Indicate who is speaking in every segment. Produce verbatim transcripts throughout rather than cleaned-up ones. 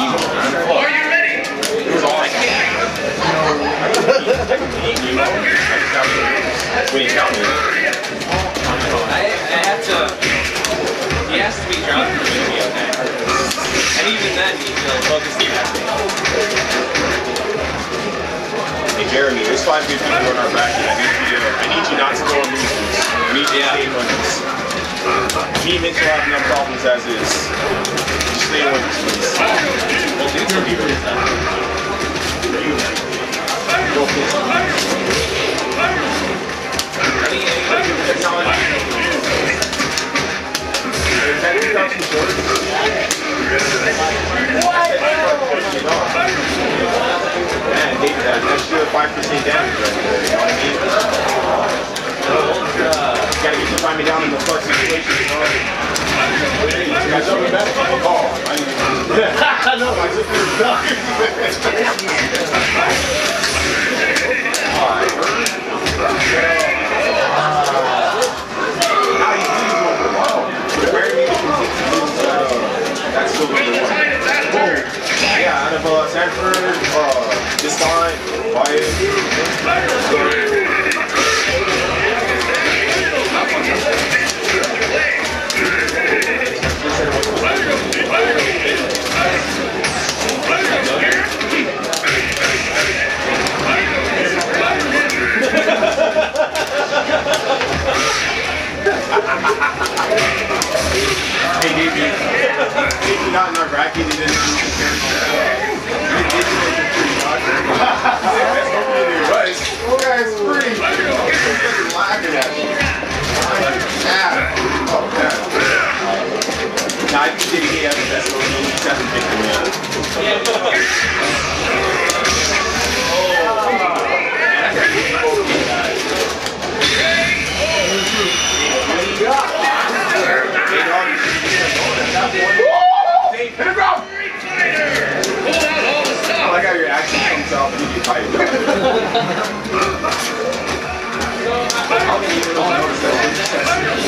Speaker 1: Are you ready?
Speaker 2: It was all like, you know, when you count me.
Speaker 3: I, I have to, he has to be drunk for me to be okay. And even then, you feel focused on that thing.
Speaker 2: Hey Jeremy, there's five good people in our bracket. I need you, I need you not to go on losers. I need you to stay in winners. Me and Mitchell have enough problems as is. Just stay in winners, please.
Speaker 3: We'll do some people this time.
Speaker 2: Go please. Man, David, that, that's still five percent damage right there, you know what I mean? You gotta get you find me down in the fuck situation, you know? You got something better? Oh, I need to. I know, I just did stuck. Alright. Now he's doing it for a while. Where me to continue to uh, that's still number one. Yeah, out of uh, Sanford, uh, this time, Wyatt. Hey, Davey, if you're not in our bracket, you didn't do the character. You did make it pretty hard. Right. Oh, guys, free. You're laughing at me. Yeah. Oh, yeah. Nah, I think J K has the best one. He just hasn't picked him yet. Hit him out! I like how your action comes out when you get fight. I don't even notice that.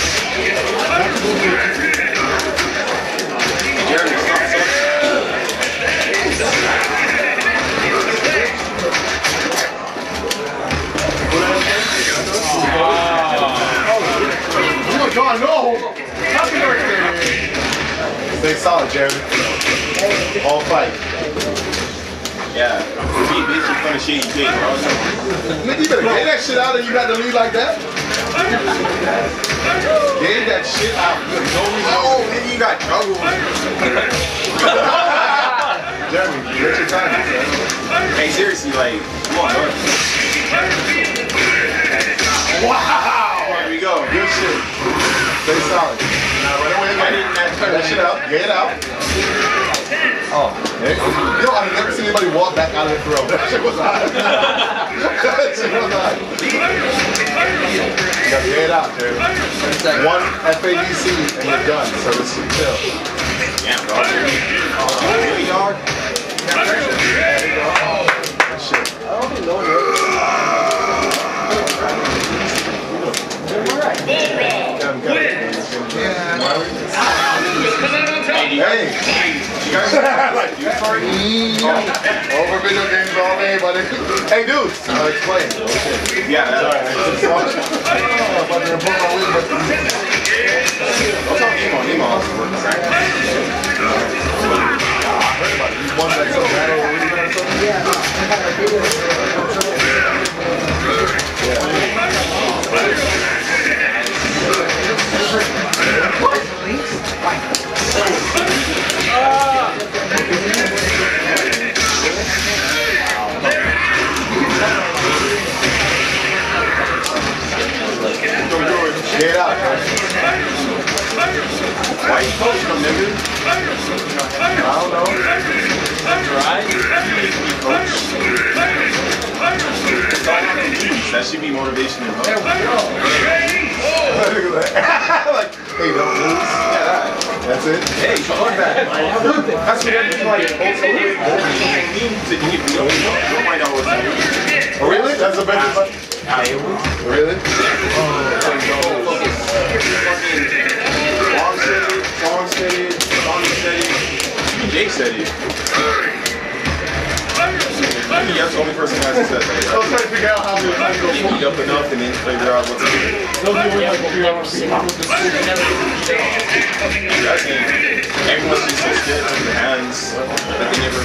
Speaker 2: Jeremy, stop, stop. Oh my god, no! Happy birthday! Stay solid, Jeremy. All fight. Yeah. Be bitch in front of shit you did, bro. Nigga, you better get that shit out and you got to leave like that? Get that shit out. No reason. Oh, nigga, you got trouble. Jeremy, get your time. Hey, seriously, like, come on, bro. Wow! Here we go. Good shit. Stay solid. Now, right away, I didn't turn that shit out. Get it out. Oh, hey. Yo, I've never seen anybody walk back out of the throw. That shit was hot. That shit was hot. You gotta get it out, dude. One F A D C and you're done, so this is chill. Damn, dog. Oh, really, dog? There you go. That shit. I don't even know that. Hey, you guys like you party? Oh, over video games all day, buddy. Hey, dude, I'll explain. Okay. Yeah, that's alright. I'm about to report my win, but what's up, Emo? Emo also working, right? I heard about it. You won like some battle or something? Yeah. Get out, man. Why are you coaching them, nigga? I don't know. Right? That should be motivation and hope. There we go. Like, hey, don't lose. Yeah, that's it. Hey, fuck that. That's what I mean, like, also, you don't mind all what's happening. Oh, really? That's the best one? Really? Oh, long steady, long steady, long steady.
Speaker 1: Jake said it. I mean, that's the only person who hasn't said that.
Speaker 2: I was trying to figure out how to how to go
Speaker 1: You beat up enough and then figure out what to do. I think everyone's just so scared of the hands that they never.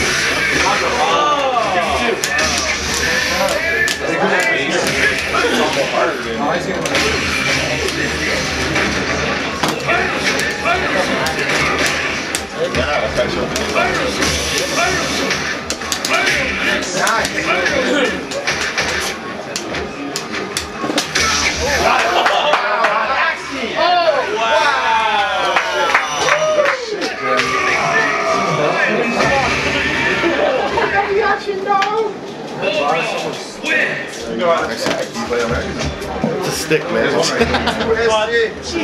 Speaker 2: You know how to play American. It's a stick, man.